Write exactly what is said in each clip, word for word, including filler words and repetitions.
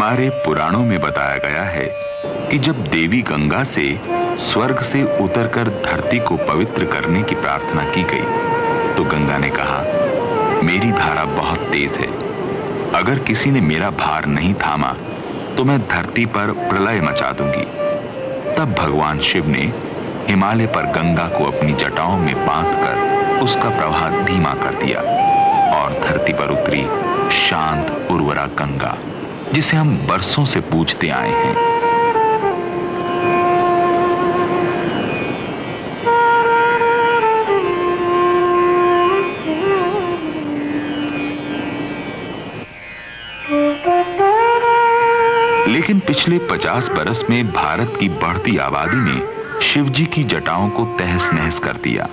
हमारे पुराणों में बताया गया है कि जब देवी गंगा से स्वर्ग से उतरकर धरती को पवित्र करने की प्रार्थना की गई तो गंगा ने कहा, मेरी धारा बहुत तेज है, अगर किसी ने मेरा भार नहीं थामा तो मैं धरती पर प्रलय मचा दूंगी। तब भगवान शिव ने हिमालय पर गंगा को अपनी जटाओं में बांधकर उसका प्रवाह धीमा कर दिया और धरती पर उतरी शांत उर्वरा गंगा, जिसे हम बरसों से पूजते आए हैं। लेकिन पिछले पचास बरस में भारत की बढ़ती आबादी ने शिवजी की जटाओं को तहस नहस कर दिया।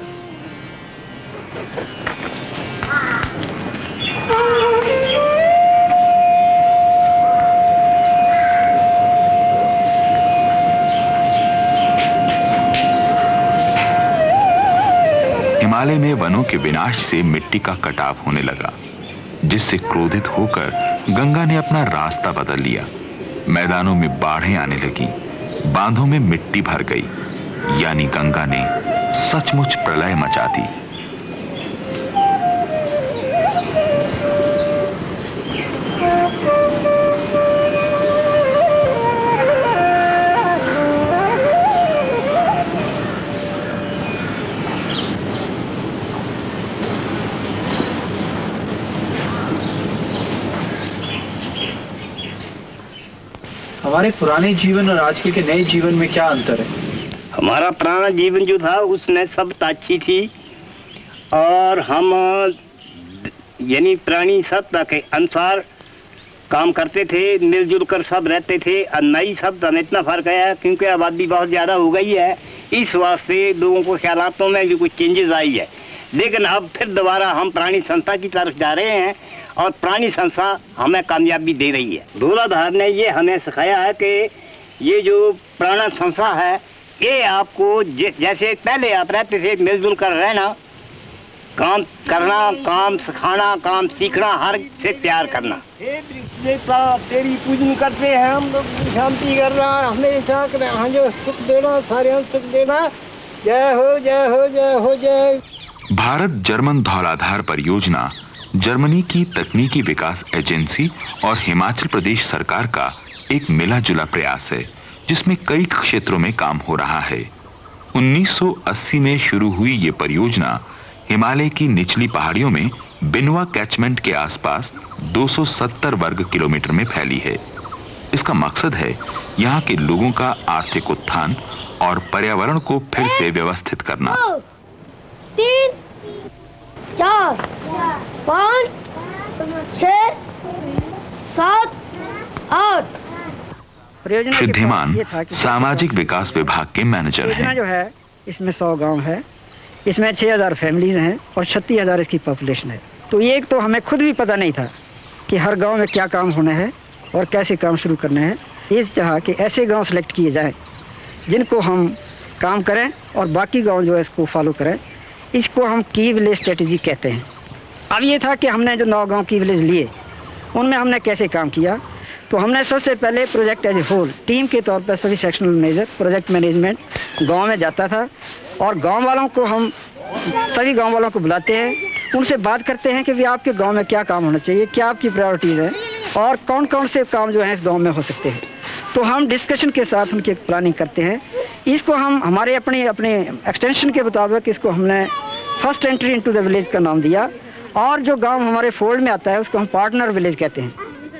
हिमालय में वनों के विनाश से मिट्टी का कटाव होने लगा, जिससे क्रोधित होकर गंगा ने अपना रास्ता बदल लिया। मैदानों में बाढ़ें आने लगी, बांधों में मिट्टी भर गई, यानी गंगा ने सचमुच प्रलय मचा दी। हमारे पुराने जीवन और आजकल के नए जीवन में क्या अंतर है? हमारा पुराना जीवन जो था उसमें सब अच्छी थी और हम यानी प्राणी सत्ता के अनुसार काम करते थे, मिलजुल कर सब रहते थे। और नई शब्द में इतना फर्क है क्योंकि आबादी बहुत ज़्यादा हो गई है, इस वास्ते लोगों को ख्यालातों में भी कुछ चेंजेस आई है। लेकिन अब फिर दोबारा हम प्राणी संस्था की तरफ जा रहे हैं और प्राणी संस्था हमें कामयाबी दे रही है। धौलाधार ने ये हमें सिखाया है कि ये जो प्राणी संस्था है ये आपको जैसे पहले आप रहते थे मिलजुल कर रहना, काम करना, काम सिखाना, काम सीखना, हर से प्यार करना। तेरी पूजन करते हैं हम लोग, शांति करना, हमेशा जो सुख देना, सारे सुख देना। जय हो जय हो जय हो जय। भारत जर्मन धौलाधार परियोजना जर्मनी की तकनीकी विकास एजेंसी और हिमाचल प्रदेश सरकार का एक मिला जुला प्रयास है, जिसमें कई क्षेत्रों में काम हो रहा है। उन्नीस सौ अस्सी में शुरू हुई ये परियोजना हिमालय की निचली पहाड़ियों में बिनवा कैचमेंट के आसपास दो सौ सत्तर वर्ग किलोमीटर में फैली है। इसका मकसद है यहाँ के लोगों का आर्थिक उत्थान और पर्यावरण को फिर से व्यवस्थित करना। तीन, चार, पाँच, छः, सात, आठ। सिद्धिमान सामाजिक विकास विभाग के मैनेजर हैं। जो है इसमें सौ गांव है, इसमें छह हजार फैमिलीज हैं और छत्तीस हजार इसकी पॉपुलेशन है। तो ये एक तो हमें खुद भी पता नहीं था कि हर गांव में क्या काम होना है और कैसे काम शुरू करने हैं। इस तरह के ऐसे गांव सेलेक्ट किए जाएं जिनको हम काम करें और बाकी गांव जो है इसको फॉलो करें। इसको हम की विलेज स्ट्रेटेजी कहते हैं। अब ये था कि हमने जो नौ गांव की विलेज लिए उनमें हमने कैसे काम किया, तो हमने सबसे पहले project as a whole team के तौर पर सभी सेक्शनल मैनेजर, प्रोजेक्ट मैनेजमेंट गांव में जाता था और गांव वालों को हम सभी गांव वालों को बुलाते हैं, उनसे बात करते हैं कि भी आपके गांव में क्या काम होना चाहिए, क्या आपकी प्रायोरिटीज़ हैं और कौन कौन से काम जो हैं इस गांव में हो सकते हैं। तो हम डिस्कशन के साथ उनकी प्लानिंग करते हैं। इसको हम हमारे अपने अपने एक्सटेंशन के मुताबिक इसको हमने first entry into the village का नाम दिया और जो गांव हमारे फोल्ड में आता है उसको हम पार्टनर विलेज कहते हैं।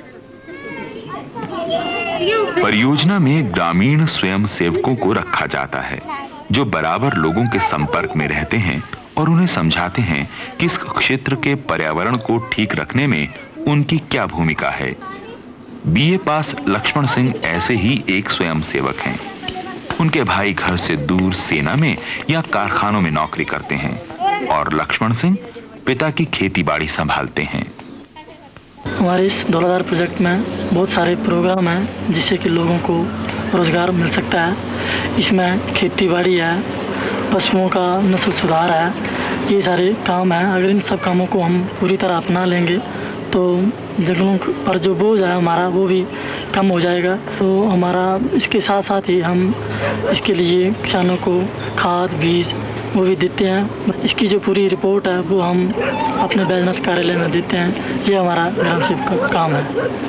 परियोजना में ग्रामीण स्वयं सेवकों को रखा जाता है जो बराबर लोगों के संपर्क में रहते हैं और उन्हें समझाते हैं कि इस क्षेत्र के पर्यावरण को ठीक रखने में उनकी क्या भूमिका है। बीए पास लक्ष्मण सिंह ऐसे ही एक स्वयं सेवक हैं। उनके भाई घर से दूर सेना में या कारखानों में नौकरी करते हैं और लक्ष्मण सिंह पिता की खेती बाड़ी संभालते हैं। हमारे इस धौलाधार प्रोजेक्ट में बहुत सारे प्रोग्राम हैं जिससे कि लोगों को रोजगार मिल सकता है। इसमें खेती बाड़ी है, पशुओं का नस्ल सुधार है, ये सारे काम हैं। अगर इन सब कामों को हम पूरी तरह अपना लेंगे तो जंगलों पर जो बोझ है हमारा वो भी कम हो जाएगा। तो हमारा इसके साथ साथ ही हम इसके लिए किसानों को खाद बीज वो भी देते हैं। इसकी जो पूरी रिपोर्ट है वो हम अपने बैजनाथ कार्यालय में देते हैं। ये हमारा ग्राम सेवक का काम है।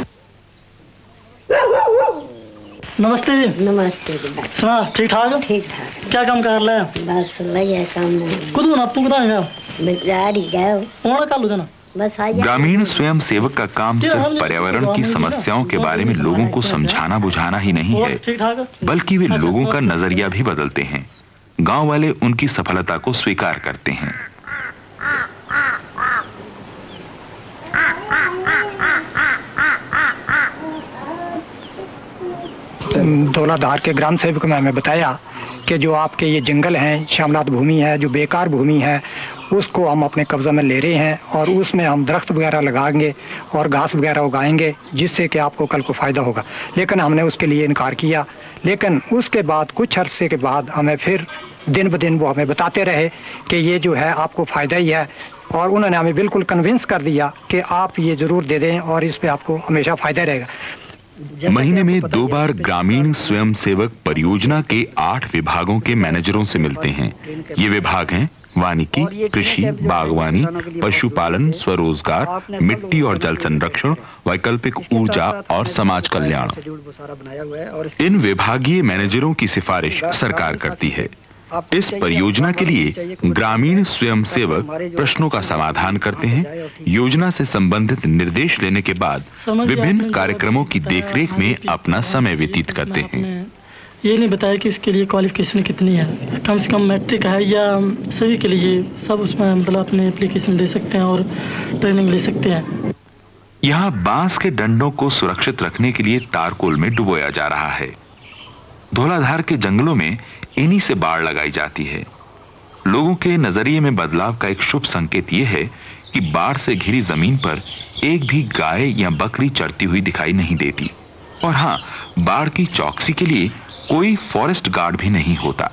नमस्ते जी। नमस्ते जी। सुना ठीक ठाक? ठीक ठाक। क्या काम कर रहे हैं? बस लगे काम में। कुछ ना आपको बताएगा। बेचारी जाओ। कौन कर लो देना। बस आ ग्रामीण स्वयं सेवक का काम सिर्फ पर्यावरण की समस्याओं के बारे में लोगों को समझाना बुझाना ही नहीं है, बल्कि वे लोगों का नजरिया भी बदलते हैं। गांव वाले उनकी सफलता को स्वीकार करते हैं। धौलाधार के ग्राम सेवक में हमें बताया कि जो आपके ये जंगल हैं, श्यामलात भूमि है, जो बेकार भूमि है, उसको हम अपने कब्जा में ले रहे हैं और उसमें हम दरख्त वगैरह लगाएंगे और घास वगैरह उगाएंगे, जिससे कि आपको कल को फ़ायदा होगा। लेकिन हमने उसके लिए इनकार किया। लेकिन उसके बाद कुछ अरसे के बाद हमें फिर दिन ब दिन वो हमें बताते रहे कि ये जो है आपको फ़ायदा ही है, और उन्होंने हमें बिल्कुल कन्विंस कर दिया कि आप ये ज़रूर दे दें और इस पर आपको हमेशा फ़ायदा रहेगा। महीने में दो बार ग्रामीण स्वयं सेवक परियोजना के आठ विभागों के मैनेजरों से मिलते हैं। ये विभाग हैं वानिकी, कृषि, बागवानी, पशुपालन, स्वरोजगार, मिट्टी और जल संरक्षण, वैकल्पिक ऊर्जा और समाज कल्याण। इन विभागीय मैनेजरों की सिफारिश सरकार करती है। इस परियोजना के लिए ग्रामीण स्वयं सेवक प्रश्नों का समाधान करते हैं। योजना से संबंधित निर्देश लेने के बाद विभिन्न कार्यक्रमों की देखरेख में अपना समय व्यतीत करते हैं। ये नहीं बताया कि इसके लिए क्वालिफिकेशन कितनी है, कम से कम मैट्रिक है या सभी के लिए सब उसमें मतलब अपने एप्लीकेशन दे सकते हैं और ट्रेनिंग ले सकते हैं। यहाँ बांस के डंडों को सुरक्षित रखने के लिए तारकोल में डुबोया जा रहा है। धौलाधार के जंगलों में इन्हीं से बाड़ लगाई जाती है। लोगों के नजरिए में बदलाव का एक शुभ संकेत यह है कि बाढ़ से घिरी जमीन पर एक भी गाय या बकरी चरती हुई दिखाई नहीं देती, और हाँ, बाढ़ की चौकसी के लिए कोई फॉरेस्ट गार्ड भी नहीं होता।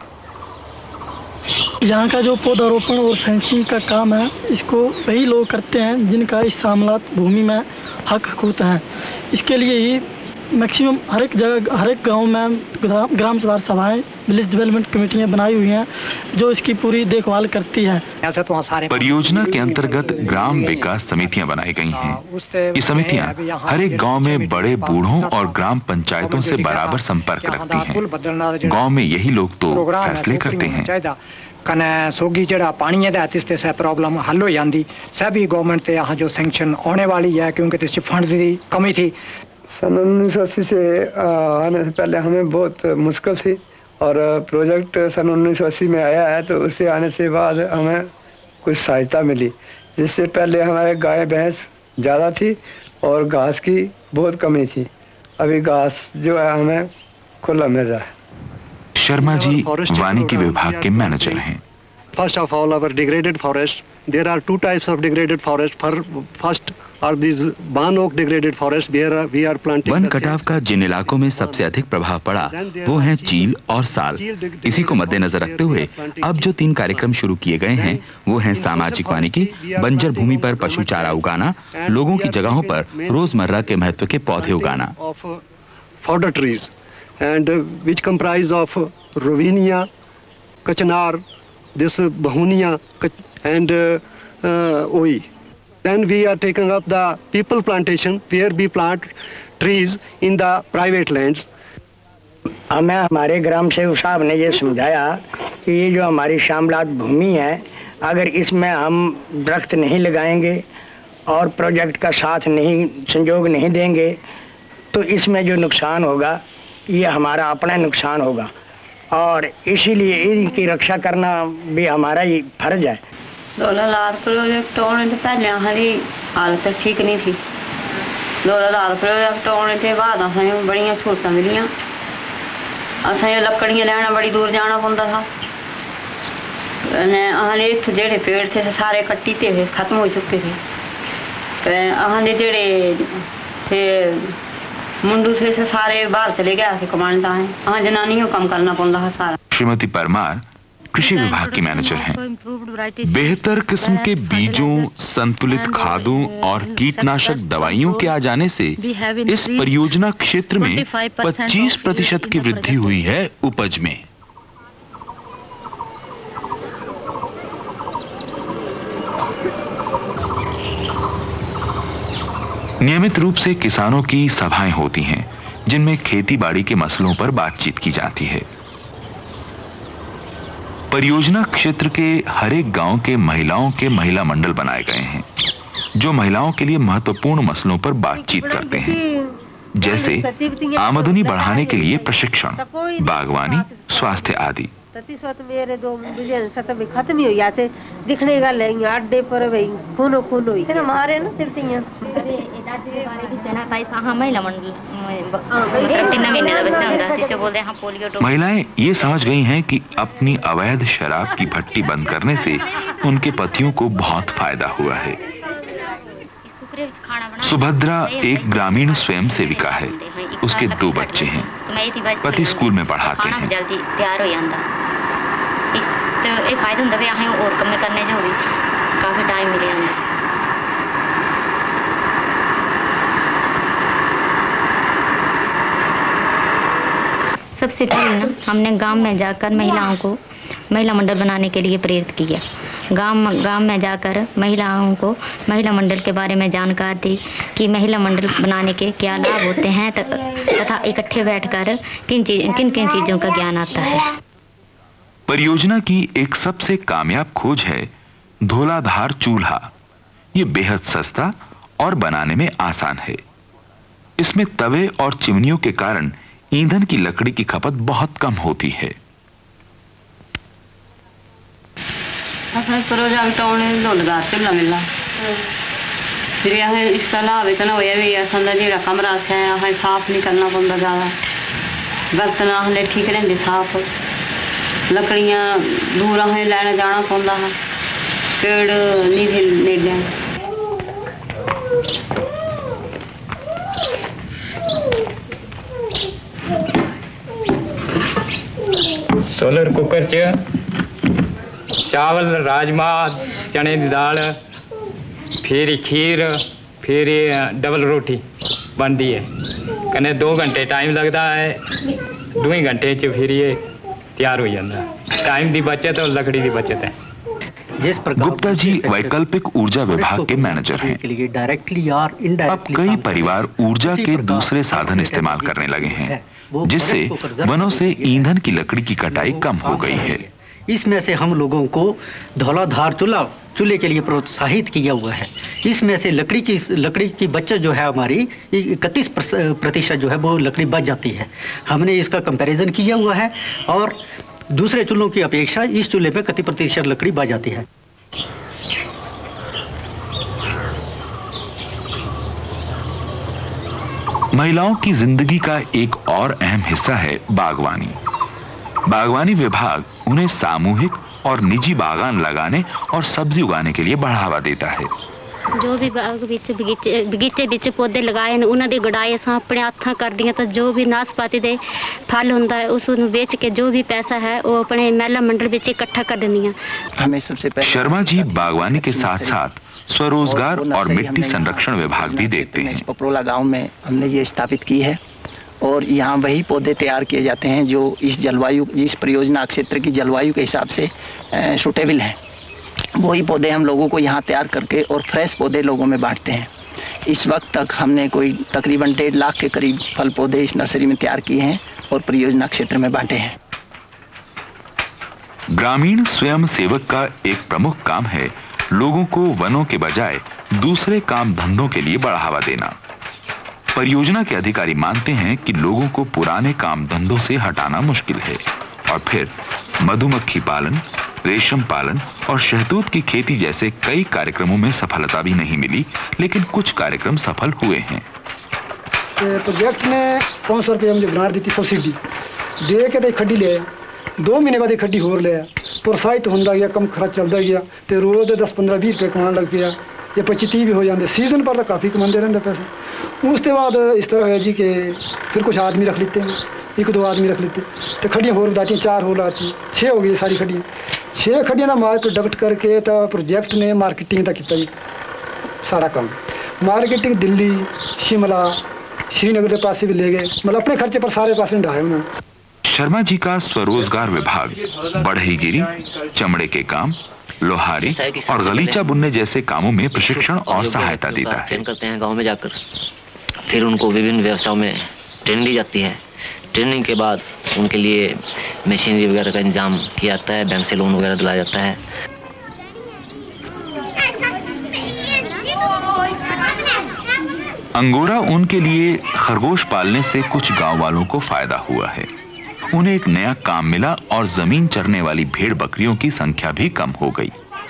यहाँ का जो पौधारोपण और फेंसिंग का काम है, इसको वही लोग करते हैं जिनका इस शामलात भूमि में हक होता है। इसके लिए ही मैक्सिमम हर एक जगह, हर एक गांव में ग्राम सुधार सभाएं, विलेज डेवलपमेंट कमेटियां बनाई हुई हैं जो इसकी पूरी देखभाल करती है। परियोजना के अंतर्गत ग्राम विकास समितियां बनाई गई हैं। ये समितियां हर एक गांव में बड़े बूढ़ों और ग्राम पंचायतों से बराबर संपर्क रखती हैं। गांव में यही लोग तो फैसले करते हैं। कने सोगी जड़ा पानी है तिस्ते से प्रॉब्लम हल हो जाती। सभी गवर्नमेंट से यहाँ जो सैंक्शन आने वाली है, क्योंकि तिस फंड्स की कमी थी। सन उन्नीस सौ अस्सी से आने से पहले हमें बहुत मुश्किल थी, और प्रोजेक्ट सन उन्नीस सौ अस्सी में आया है, तो उससे आने से बाद हमें कुछ सहायता मिली। जिससे पहले हमारे गाय भैंस ज़्यादा थी और घास की बहुत कमी थी। अभी घास जो है हमें खुला मिल रहा है। शर्मा जी वानिकी विभाग के मैनेजर हैं। First of all, our degraded forest. There are two types of degraded forest. First are these barn oak degraded forest where we are planting. वन कटाव का जिन इलाकों में सबसे अधिक प्रभाव पड़ा वो हैं चील और साल। इसी को मद्देनजर रखते हुए अब जो तीन कार्यक्रम शुरू किए गए हैं वो हैं सामाजिक वानिकी, बंजर भूमि पर पशु चारा उगाना, लोगों की जगहों पर रोजमर्रा के महत्व के पौधे उगाना। Fodder trees and which comprise of Rovinia, Kachnar, this Bahunia and uh, uh, Oi. Then we are taking up the people plantation where we plant trees in the private lands. हमें हमारे ग्राम सेवक साहब ने ये समझाया कि ये जो हमारी श्यामलात भूमि है, अगर इसमें हम दरख्त नहीं लगाएंगे और प्रोजेक्ट का साथ नहीं संयोग नहीं देंगे तो इसमें जो नुकसान होगा ये हमारा अपना नुकसान होगा, और इसीलिए इनकी रक्षा करना भी हमारा ही फर्ज है। धौलाधार प्रोजेक्ट होने से पहले हमारी हालत ठीक नहीं थी। धौलाधार प्रोजेक्ट होने के बाद असें बड़ियां सहूलतां मिलियां। असें लकड़ियां लैना बड़ी दूर जाना पौंदा था। असें इत्थे जेह्ड़े पेड़ थे सारे कट्टी ते खत्म हो चुके थे। असें जेह्ड़े थे मुंडू से सारे बाहर चले गए थे कमाने ताएं। असें जनानियों काम करना पौंदा था सारा। श्रीमती परमार कृषि विभाग की मैनेजर हैं। बेहतर किस्म के बीजों, संतुलित खादों और कीटनाशक दवाइयों के आ जाने से इस परियोजना क्षेत्र में पच्चीस प्रतिशत की वृद्धि हुई है उपज में। नियमित रूप से किसानों की सभाएं होती हैं जिनमें खेती बाड़ी के मसलों पर बातचीत की जाती है। परियोजना क्षेत्र के हर एक गांव के महिलाओं के महिला मंडल बनाए गए हैं जो महिलाओं के लिए महत्वपूर्ण मसलों पर बातचीत करते हैं, जैसे आमदनी बढ़ाने के लिए प्रशिक्षण, बागवानी, स्वास्थ्य आदि। मेरे दो भी खत्म ही हो जाते दिखने का लेंगे अड्डे पर भाई खूनो खून हुई हमारे ना तिरतियां महिलाएं ये समझ गई हैं कि अपनी अवैध शराब की भट्टी बंद करने से उनके पतियों को बहुत फायदा हुआ है। सुभद्रा एक ग्रामीण स्वयं सेविका है। उसके दो बच्चे हैं। पति स्कूल में पढ़ाते हैं। जल्दी तैयार हो जाता इस एक फायदा ਹੁੰਦਾ ਵੀ ਆਹੇ और ਕੰਮ करने जो भी काफी टाइम मिल जाता। सबसे पहले ना हमने गांव में जाकर महिलाओं को महिला मंडल बनाने के लिए प्रेरित किया। गांव गांव में जाकर महिलाओं को महिला मंडल के बारे में जानकारी दी कि महिला मंडल बनाने के क्या लाभ होते हैं तथा इकट्ठे बैठकर किन चीज किन किन चीजों का ज्ञान आता है। परियोजना की एक सबसे कामयाब खोज है धौलाधार चूल्हा। ये बेहद सस्ता और बनाने में आसान है। इसमें तवे और चिमनियों के कारण ईंधन की लकड़ी की खपत बहुत कम होती है। प्रोजेक्ट आने धौलाधार चूल्हा मिला फिर यहाँ इस सलाह इतना होया भी असल जो कमरा से असें साफ नहीं करना पौंदा ज़्यादा बर्तन असें ठीक रहंदे साफ लकड़ियां दूर असें लैने जाना पौंदा है पेड़ नहीं थे नेड़े। सोलर कुकर च चावल, राजमा, चने की दाल, फिर खीर, फिर डबल रोटी बनती है। कने दो घंटे टाइम लगता है, दो ही घंटे च फिर ये तैयार हो जाता है। टाइम की बचत और लकड़ी की बचत है। गुप्ता जी वैकल्पिक ऊर्जा विभाग के मैनेजर हैं। अब कई परिवार ऊर्जा के दूसरे साधन इस्तेमाल करने लगे हैं जिससे वनों से ईंधन की लकड़ी की कटाई कम हो गई है। इसमें से हम लोगों को धौलाधार चूल्हा चूल्हे के लिए प्रोत्साहित किया हुआ है। इसमें से लकड़ी की लकड़ी की बचत जो है हमारी इकतीस प्रतिशत जो है वो लकड़ी बच जाती है। हमने इसका कंपैरिजन किया हुआ है और दूसरे चूल्हों की अपेक्षा इस चूल्हे पे कितनी प्रतिशत लकड़ी बच जाती है। महिलाओं की जिंदगी का एक और अहम हिस्सा है बागवानी। बागवानी विभाग उन्हें सामूहिक और निजी बागान लगाने और सब्जी उगाने के लिए बढ़ावा देता है। जो भी बाग विच बगीचे बगीचे विच पौधे लगाए ने उन्हां दी गुडाई असां अपने हत्थां करदियां तां जो भी नाशपाती दे फल हुंदा है उस नूं बेच के जो भी पैसा है वो अपने महिला मंडल विच इकट्ठा कर दिंदियां। हमें सबसे पहले शर्मा जी बागवानी के साथ साथ स्वरोजगार और मिट्टी संरक्षण विभाग भी देखते हैं। पपरोला गांव में हमने ये स्थापित की है और यहाँ वही पौधे तैयार किए जाते हैं जो इस जलवायु इस परियोजना क्षेत्र की जलवायु के हिसाब से सूटेबल हैं। वही पौधे हम लोगों को यहाँ तैयार करके और फ्रेश पौधे लोगों में बांटते हैं। इस वक्त तक हमने कोई तकरीबन डेढ़ लाख के करीब फल पौधे इस नर्सरी में तैयार किए हैं और परियोजना क्षेत्र में बांटे हैं। ग्रामीण स्वयं सेवक का एक प्रमुख काम है लोगों को वनों के बजाय दूसरे काम धंधों के लिए बढ़ावा देना। परियोजना के अधिकारी मानते हैं कि लोगों को पुराने काम धंधों से हटाना मुश्किल है और फिर मधुमक्खी पालन, रेशम पालन और शहतूत की खेती जैसे कई कार्यक्रमों में सफलता भी नहीं मिली, लेकिन कुछ कार्यक्रम सफल हुए हैं। प्रोजेक्ट ने पाँच सौ रुपये मुझे बना दी थी सब्सिडी दे के खड्डी ले दो महीने बाद खड्डी होर लिया प्रोत्साहित होता गया, कम खर्च चलता गया तो रोज दस पंद्रह बीस रुपये कमान लग गया। ये पच्चीस तीस भी हो जाते सीजन पर तो काफ़ी कमाते रहते पैसे। उसके बाद इस तरह है जी कि फिर कुछ आदमी रख लेते हैं एक दो आदमी रख लेते तो खड्डियाँ होर बताती हैं, चार होल आती हैं, छः हो गई सारी खड्डियाँ। छः खड्डियाँ ना माल प्रोडक्ट करके तो प्रोजेक्ट ने मार्केटिंग का किया जी सारा काम। मार्केटिंग दिल्ली, शिमला, श्रीनगर के पास भी ले गए, मतलब अपने खर्चे पर सारे पास ढाए उन्होंने। शर्मा जी का स्वरोजगार विभाग बढ़ईगिरी, चमड़े के काम, लोहारी और गलीचा बुनने जैसे कामों में प्रशिक्षण और सहायता देता है। करते हैं गांव में जाकर, फिर उनको विभिन्न व्यवसायों में ट्रेनिंग दी जाती है। ट्रेनिंग के बाद उनके लिए मशीनरी वगैरह का इंतजाम किया जाता है, बैंक से लोन वगैरह दिलाया जाता है। अंगोरा ऊन के लिए खरगोश पालने से कुछ गांव वालों को फायदा हुआ है। उन्हें एक नया काम मिला और जमीन चरने वाली भेड़ बकरियों की संख्या भी कम हो गई।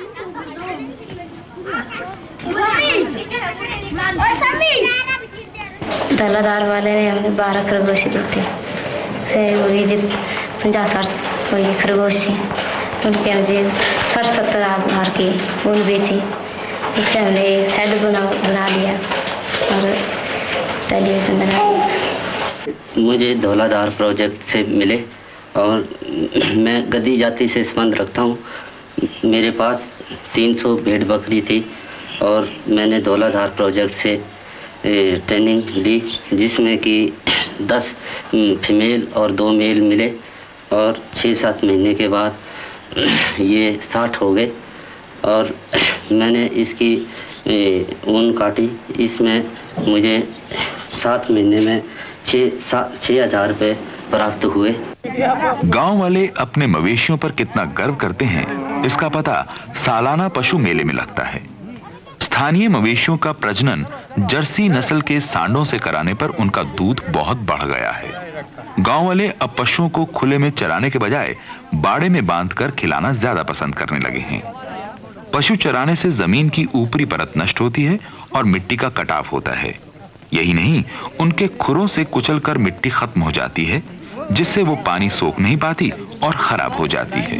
दलादार वाले ने हमें बारह खरगोश दी थी, से वही जो पचास साठ वही खरगोश थी, उनके मुझे साठ सत्तर हजार की ऊन बेची। उससे हमने शेड बना बना लिया और टेलीविजन बना लिया। मुझे धौलाधार प्रोजेक्ट से मिले और मैं गद्दी जाति से संबंध रखता हूँ। मेरे पास तीन सौ भेड़ बकरी थी और मैंने धौलाधार प्रोजेक्ट से ट्रेनिंग ली, जिसमें कि दस फीमेल और दो मेल मिले और छः सात महीने के बाद ये साठ हो गए और मैंने इसकी ऊन काटी। इसमें मुझे सात महीने में छः छः हजार रुपये प्राप्त हुए। गांव वाले अपने मवेशियों पर कितना गर्व करते हैं इसका पता सालाना पशु मेले में लगता है। स्थानीय मवेशियों का प्रजनन जर्सी नस्ल के सांडों से कराने पर उनका दूध बहुत बढ़ गया है। गांव वाले अब पशुओं को खुले में चराने के बजाय बाड़े में बांधकर खिलाना ज्यादा पसंद करने लगे हैं। पशु चराने से जमीन की ऊपरी परत नष्ट होती है और मिट्टी का कटाव होता है। यही नहीं, उनके खुरों से कुचलकर मिट्टी खत्म हो जाती है, जिससे वो पानी सोख नहीं पाती और खराब हो जाती है।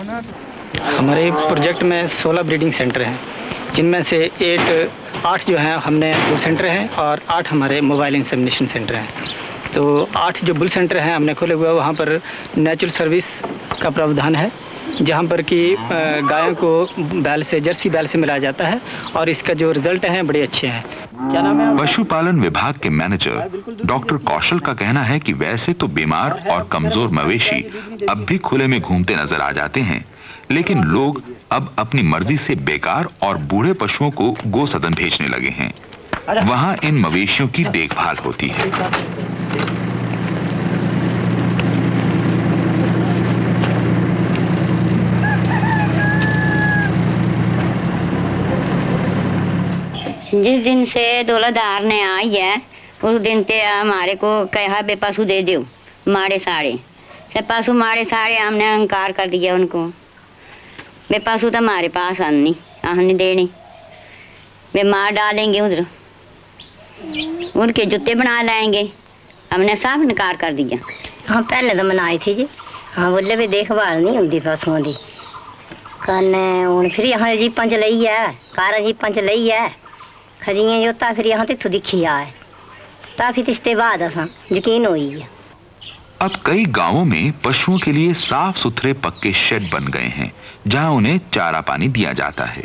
हमारे प्रोजेक्ट में सोलह ब्रीडिंग सेंटर हैं, जिनमें से एट आठ जो हैं हमने बुल सेंटर हैं और आठ हमारे मोबाइल इंसेमिनेशन सेंटर हैं। तो आठ जो बुल सेंटर हैं हमने खोले हुए, वहाँ पर नेचुरल सर्विस का प्रावधान है, जहाँ पर कि गायों को बैल से, जर्सी बैल से मिलाया जाता है और इसका जो रिजल्ट हैं बड़े अच्छे हैं। क्या नाम है? पशुपालन विभाग के मैनेजर डॉक्टर कौशल का कहना है कि वैसे तो बीमार और कमजोर मवेशी अब भी खुले में घूमते नजर आ जाते हैं, लेकिन लोग अब अपनी मर्जी से बेकार और बूढ़े पशुओं को गो सदन भेजने लगे हैं। वहां इन मवेशियों की देखभाल होती है। जिस दिन से दौलतदार ने आई है उस दिन से हमारे को कहा बे पशु दे दो मारे साड़े से पशु मारे साड़े हमने अहंकार कर दिया उनको। बे पशु तो हमारे पास आनी हमने देने, वे मार डालेंगे उधर, उनके जूते बना लाएंगे, हमने सब इनकार कर दिया। हाँ पहले तो मनाई थी जी, हाँ बोले भी देखभाल नहीं होती पशुओं की कन्ने हूँ फिर यहाँ जीपां च लई है, कारां जीपां च लई है खजियां जोता फिर यहाँ तो दिखी आए ता फिर इसके बाद असा यकीन हुई है। अब कई गांवों में पशुओं के लिए साफ सुथरे पक्के शेड बन गए हैं, जहां उन्हें चारा पानी दिया जाता है।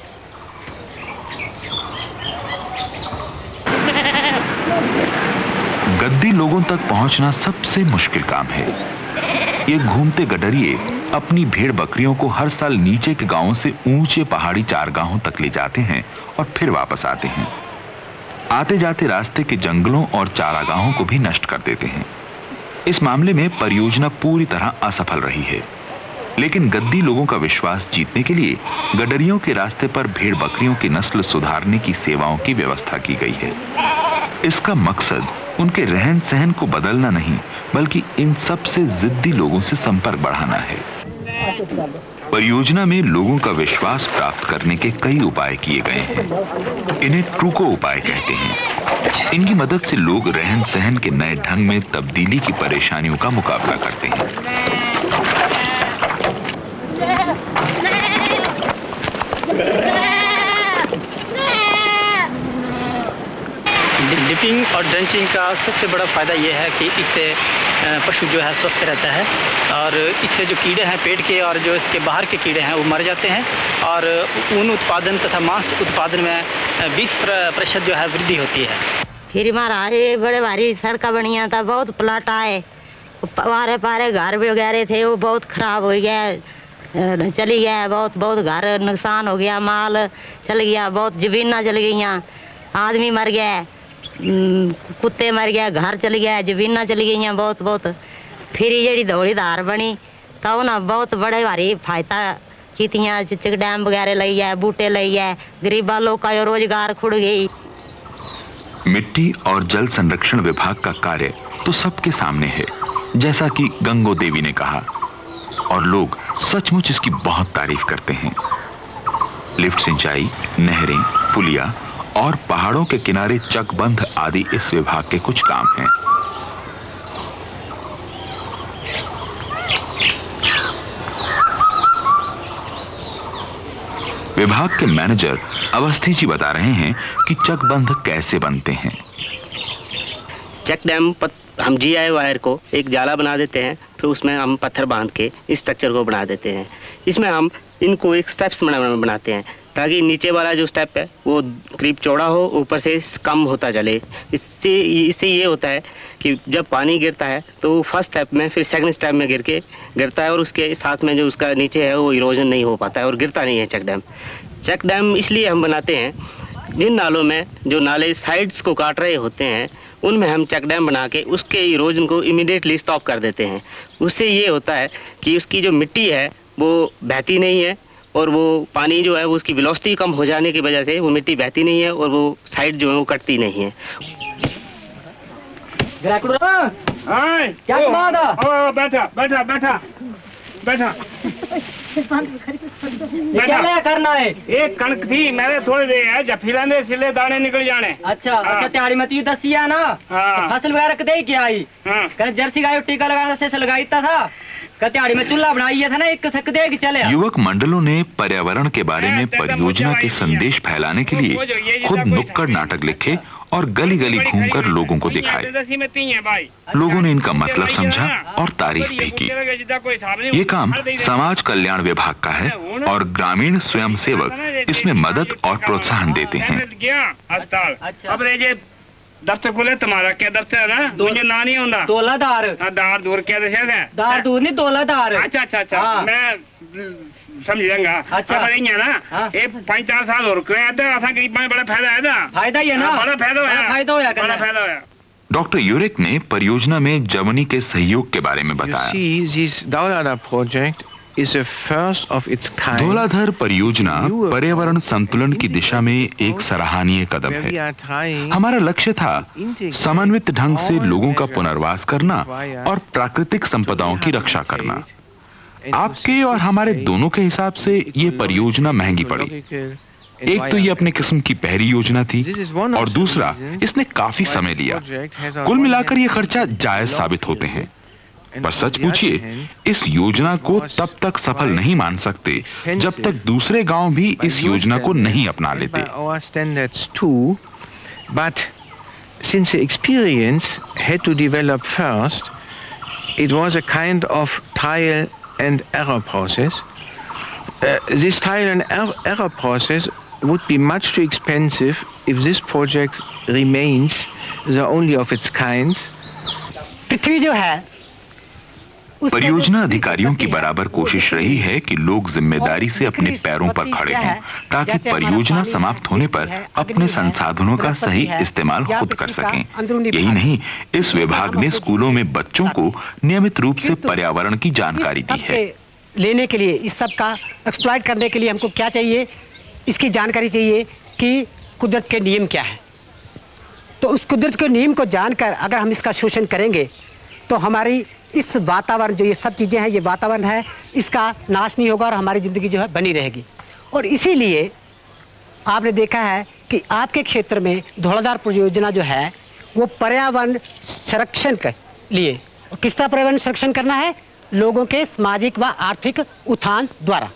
गद्दी लोगों तक पहुंचना सबसे मुश्किल काम है। ये घूमते गडरिए अपनी भेड़ बकरियों को हर साल नीचे के गांवों से ऊंचे पहाड़ी चारगाहों तक ले जाते हैं और फिर वापस आते हैं। आते जाते रास्ते के जंगलों और चारागाहों को भी नष्ट कर देते हैं। इस मामले में परियोजना पूरी तरह असफल रही है, लेकिन गद्दी लोगों का विश्वास जीतने के लिए गडरियों के रास्ते पर भेड़ बकरियों की नस्ल सुधारने की सेवाओं की व्यवस्था की गई है। इसका मकसद उनके रहन सहन को बदलना नहीं, बल्कि इन सबसे जिद्दी लोगों से संपर्क बढ़ाना है। परियोजना में लोगों का विश्वास प्राप्त करने के कई उपाय किए गए हैं। इन्हें ट्रूको उपाय कहते हैं। इनकी मदद से लोग रहन सहन के नए ढंग में तब्दीली की परेशानियों का मुकाबला करते हैं। डिपिंग और ड्रेंचिंग का सबसे बड़ा फ़ायदा ये है कि इससे पशु जो है स्वस्थ रहता है और इससे जो कीड़े हैं पेट के और जो इसके बाहर के कीड़े हैं वो मर जाते हैं और ऊन उत्पादन तथा मांस उत्पादन में बीस प्रतिशत जो है वृद्धि होती है। फिर हमारे बड़े भारी सड़का बनिया था, बहुत प्लाट आए, पारे पारे घर वगैरह थे वो बहुत खराब हो गया, चली गया, बहुत बहुत घर नुकसान हो गया, माल चल गया, बहुत जमीना चल गई, आदमी मर गया, कुत्ते मर गया, घर चल गया, जमीना चली गई बहुत बहुत। फिर जी धौली धार बनी तो ना बहुत बड़े भारी फायदा की, चिचक डैम वगैरह लई है, बूटे लई है, गरीबा लोग का रोजगार खुड़ गई। मिट्टी और जल संरक्षण विभाग का कार्य तो सबके सामने है, जैसा कि गंगो देवी ने कहा, और लोग सचमुच इसकी बहुत तारीफ करते हैं। लिफ्ट सिंचाई, नहरें, पुलिया और पहाड़ों के किनारे चकबंध आदि इस विभाग के कुछ काम हैं। विभाग के मैनेजर अवस्थी जी बता रहे हैं कि चकबंध कैसे बनते हैं। चेक डैम पत, हम जी आई वायर को एक जाला बना देते हैं, फिर उसमें हम पत्थर बांध के इस स्ट्रक्चर को बना देते हैं। इसमें हम इनको एक स्टेप्स बनाते हैं ताकि नीचे वाला जो स्टेप है वो करीब चौड़ा हो, ऊपर से कम होता चले। इससे इससे ये होता है कि जब पानी गिरता है तो फर्स्ट स्टेप में फिर सेकंड स्टेप में गिर के गिरता है और उसके साथ में जो उसका नीचे है वो इरोजन नहीं हो पाता है और गिरता नहीं है चेक डैम। चेक डैम इसलिए हम बनाते हैं जिन नालों में जो नाले साइड्स को काट रहे होते हैं उनमें हम चेक डैम बना के उसके इरोजन को इमीडिएटली स्टॉप कर देते हैं। उससे ये होता है कि उसकी जो मिट्टी है वो बहती नहीं है और वो पानी जो है वो उसकी वेलोसिटी कम हो जाने की वजह से वो मिट्टी बहती नहीं है और वो साइड जो है वो कटती नहीं है। क्या बैठा बैठा बैठा बैठा क्या करना है? एक कणक थी मेरे थोड़ी देर है जफीला ने सिले दाने निकल जाने। अच्छा अच्छा त्याड़ी में दसी है ना, फसल वगैरह कदे क्या आई, जर्सी गाय टीका लगाना से लगाई था, त्याड़ी में चूल्हा बनाई था ना एक सकते कि चले। युवक मंडलों ने पर्यावरण के बारे में परियोजना के संदेश फैलाने के लिए खुद नुक्कड़ नाटक लिखे और गली गली घूमकर लोगों को दिखाए। लोगों ने इनका मतलब समझा और तारीफ भी की। ये काम समाज कल्याण विभाग का है और ग्रामीण स्वयंसेवक इसमें मदद और प्रोत्साहन देते हैं। दफ्तर खुले तुम्हारा क्या दफ्तर है ना, मुझे ना नहीं होता। दौलादार दार दूर क्या दशा है? दार दूर नहीं दौलादार। अच्छा अच्छा अच्छा मैं समझ जाऊंगा। अच्छा है ना ये पाँच चार साल और गरीब में बड़ा फायदा है ना। फायदा ही है ना, बड़ा फायदा होया फायदा होया बड़ा फायदा होया। डॉक्टर यूरिक ने परियोजना में जर्मनी के सहयोग के बारे में बताया। धौलाधार परियोजना पर्यावरण संतुलन की दिशा में एक सराहनीय कदम है। हमारा लक्ष्य था समन्वित ढंग से लोगों का पुनर्वास करना और प्राकृतिक संपदाओं की रक्षा करना। आपके और हमारे दोनों के हिसाब से ये परियोजना महंगी पड़ी। एक तो ये अपने किस्म की पहली योजना थी और दूसरा इसने काफी समय लिया। कुल मिलाकर ये खर्चा जायज साबित होते हैं, पर सच पूछिए इस योजना को तब तक सफल नहीं मान सकते जब तक दूसरे गांव भी इस योजना को नहीं अपना लेते। But since the experience had to develop first, it was a kind of trial and error process. Uh, this trial and er error process would be much too expensive if this project remains the only of its kind. पृथ्वी जो है परियोजना अधिकारियों की बराबर कोशिश रही है कि लोग जिम्मेदारी से अपने पैरों पर खड़े हों ताकि परियोजना समाप्त होने पर अपने संसाधनों का सही इस्तेमाल खुद कर सकें। यही नहीं, इस विभाग ने स्कूलों में बच्चों को नियमित रूप से पर्यावरण की जानकारी दी है। लेने के लिए इस सब का एक्सप्लॉइट करने के लिए हमको क्या चाहिए, इसकी जानकारी चाहिए कि कुदरत के नियम क्या है। तो उस कुदरत के नियम को जानकर अगर हम इसका शोषण करेंगे तो हमारी इस वातावरण जो ये सब चीज़ें हैं, ये वातावरण है, इसका नाश नहीं होगा और हमारी ज़िंदगी जो है बनी रहेगी। और इसीलिए आपने देखा है कि आपके क्षेत्र में धौलाधार परियोजना जो है वो पर्यावरण संरक्षण के लिए, और किस तरह पर्यावरण संरक्षण करना है, लोगों के सामाजिक व आर्थिक उत्थान द्वारा।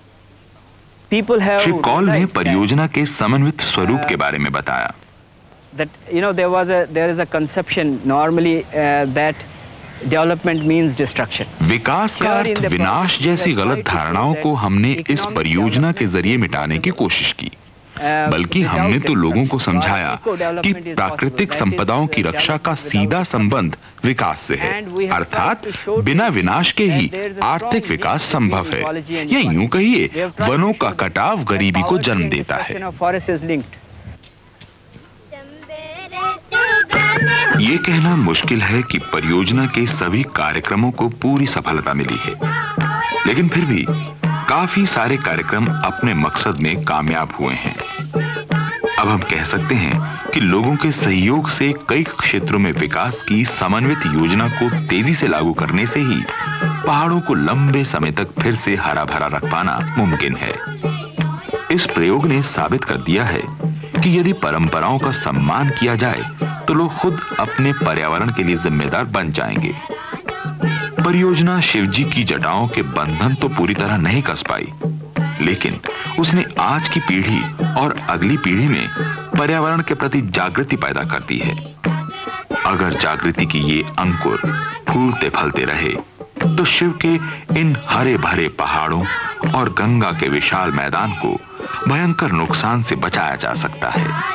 श्री कौल ने परियोजना के समन्वित स्वरूप के बारे में बताया। that you know there was a there is a conception normally uh, that development means destruction. विकास का अर्थ विनाश जैसी गलत धारणाओं को हमने इस परियोजना के जरिए मिटाने की कोशिश की, बल्कि हमने तो लोगों को समझाया कि प्राकृतिक संपदाओं की रक्षा का सीधा संबंध विकास से है, अर्थात बिना विनाश के ही आर्थिक विकास संभव है, या यूं कहिए वनों का कटाव गरीबी को जन्म देता है। ये कहना मुश्किल है कि परियोजना के सभी कार्यक्रमों को पूरी सफलता मिली है, लेकिन फिर भी काफी सारे कार्यक्रम अपने मकसद में कामयाब हुए हैं। अब हम कह सकते हैं कि लोगों के सहयोग से कई क्षेत्रों में विकास की समन्वित योजना को तेजी से लागू करने से ही पहाड़ों को लंबे समय तक फिर से हरा भरा रख पाना मुमकिन है। इस प्रयोग ने साबित कर दिया है कि यदि परंपराओं का सम्मान किया जाए तो लोग खुद अपने पर्यावरण के लिए जिम्मेदार बन जाएंगे। परियोजना शिवजी की जटाओं के बंधन तो पूरी तरह नहीं कस पाई, लेकिन उसने आज की पीढ़ी और अगली पीढ़ी में पर्यावरण के प्रति जागृति पैदा कर दी है। अगर जागृति की ये अंकुर फूलते फलते रहे तो शिव के इन हरे भरे पहाड़ों और गंगा के विशाल मैदान को भयंकर नुकसान से बचाया जा सकता है।